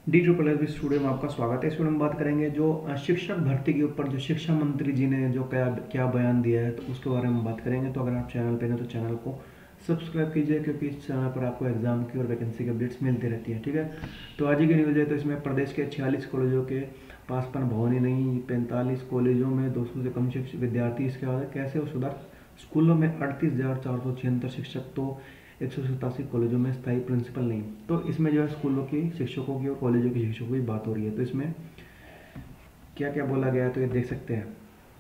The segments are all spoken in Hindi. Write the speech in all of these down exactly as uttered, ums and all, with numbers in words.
डी ट्रिपल एस स्टूडियो में आपका स्वागत है। इस वीडियो में बात करेंगे जो अ, शिक्षक भर्ती के ऊपर जो शिक्षा मंत्री जी ने जो क्या क्या बयान दिया है, तो उसके बारे में बात करेंगे। तो अगर आप चैनल पे हैं तो चैनल को सब्सक्राइब कीजिए, क्योंकि इस चैनल पर आपको एग्जाम की और वैकेंसी की अपडेट्स मिलती रहती है। ठीक है, तो आज ही की न्यूज़ है। तो इसमें प्रदेश के छियालीस कॉलेजों के पास पन भवन ही नहीं, पैंतालीस कॉलेजों में दो सौ से कम शिक्षक विद्यार्थी। इसके बाद कैसे हो सुधार, स्कूलों में अड़तीस हजार चार सौ छिहत्तर शिक्षक, तो एक सौ सतासी कॉलेजों में स्थायी प्रिंसिपल नहीं। तो इसमें जो है स्कूलों की शिक्षकों की और कॉलेजों की शिक्षकों की बात हो रही है। तो इसमें क्या क्या बोला गया है, तो ये देख सकते हैं।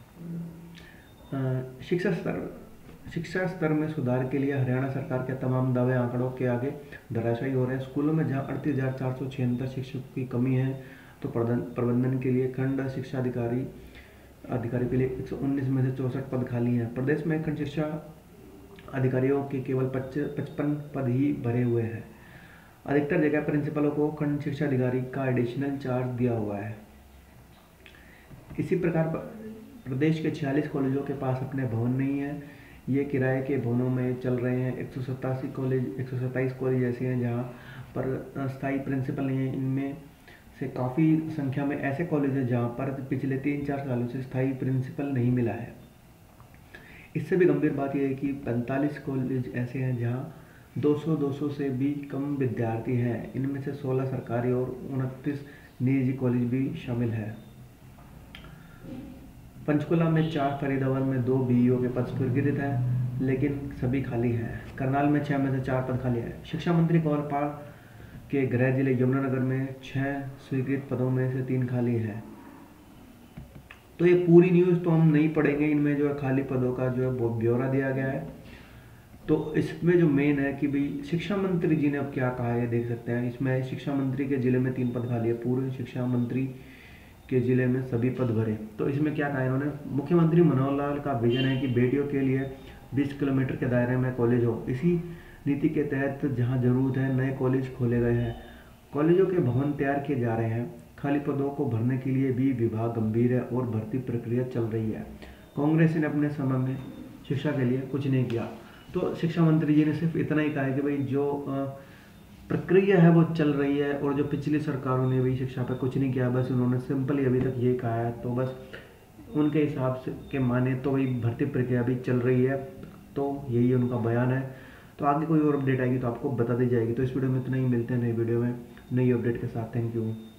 अ, शिक्षा स्तर शिक्षा स्तर में सुधार के लिए हरियाणा सरकार के तमाम दावे आंकड़ों के आगे धराशायी हो रहे हैं। स्कूलों में जहां अड़तीस हजार चार सौ छिहत्तर शिक्षकों की कमी है, तो प्रबंधन के लिए खंड शिक्षा अधिकारी अधिकारी के लिए एक सौ उन्नीस में से चौसठ पद खाली हैं। प्रदेश में खंड शिक्षा अधिकारियों के केवल पचपन पद ही भरे हुए हैं। अधिकतर जगह प्रिंसिपलों को खंड शिक्षा अधिकारी का एडिशनल चार्ज दिया हुआ है। इसी प्रकार प्रदेश के छियालीस कॉलेजों के पास अपने भवन नहीं है। ये किराए के भवनों में चल रहे हैं। एक सौ सतासी कॉलेज एक सौ सत्ताईस कॉलेज ऐसे हैं जहाँ पर स्थायी प्रिंसिपल नहीं है। इनमें से काफ़ी संख्या में ऐसे कॉलेज हैं जहाँ पर पिछले तीन चार सालों से स्थायी प्रिंसिपल नहीं मिला है। इससे भी गंभीर बात यह है कि पैंतालीस कॉलेज ऐसे हैं जहाँ दो सौ दो सौ से भी कम विद्यार्थी हैं। इनमें से सोलह सरकारी और उनतीस निजी कॉलेज भी शामिल है। पंचकुला में चार, फरीदाबाद में दो बीईओ के पद स्वीकृत हैं, लेकिन सभी खाली हैं। करनाल में छह में से चार पद खाली हैं। शिक्षा मंत्री कंवरपाल के गृह जिले यमुनानगर में छह स्वीकृत पदों में से तीन खाली हैं। तो ये पूरी न्यूज़ तो हम नहीं पढ़ेंगे, इनमें जो है खाली पदों का जो है वो ब्यौरा दिया गया है। तो इसमें जो मेन है कि भाई शिक्षा मंत्री जी ने अब क्या कहा है, देख सकते हैं। इसमें शिक्षा मंत्री के जिले में तीन पद खाली है, पूरे शिक्षा मंत्री के जिले में सभी पद भरे। तो इसमें क्या कहा इन्होंने, मुख्यमंत्री मनोहर लाल का विजन है कि बेटियों के लिए बीस किलोमीटर के दायरे में कॉलेज हो। इसी नीति के तहत जहाँ जरूरत है नए कॉलेज खोले गए हैं। कॉलेजों के भवन तैयार किए जा रहे हैं। खाली पदों को भरने के लिए भी विभाग गंभीर है और भर्ती प्रक्रिया चल रही है। कांग्रेस ने अपने समय में शिक्षा के लिए कुछ नहीं किया। तो शिक्षा मंत्री जी ने सिर्फ इतना ही कहा है कि भाई जो प्रक्रिया है वो चल रही है, और जो पिछली सरकारों ने भी शिक्षा पर कुछ नहीं किया, बस उन्होंने सिंपल ही अभी तक ये कहा है। तो बस उनके हिसाब से के माने तो वही भर्ती प्रक्रिया भी चल रही है। तो यही उनका बयान है। तो आगे कोई और अपडेट आएगी तो आपको बता दी जाएगी। तो इस वीडियो में इतना ही, मिलते हैं नई वीडियो में नई अपडेट के साथ। Thank you.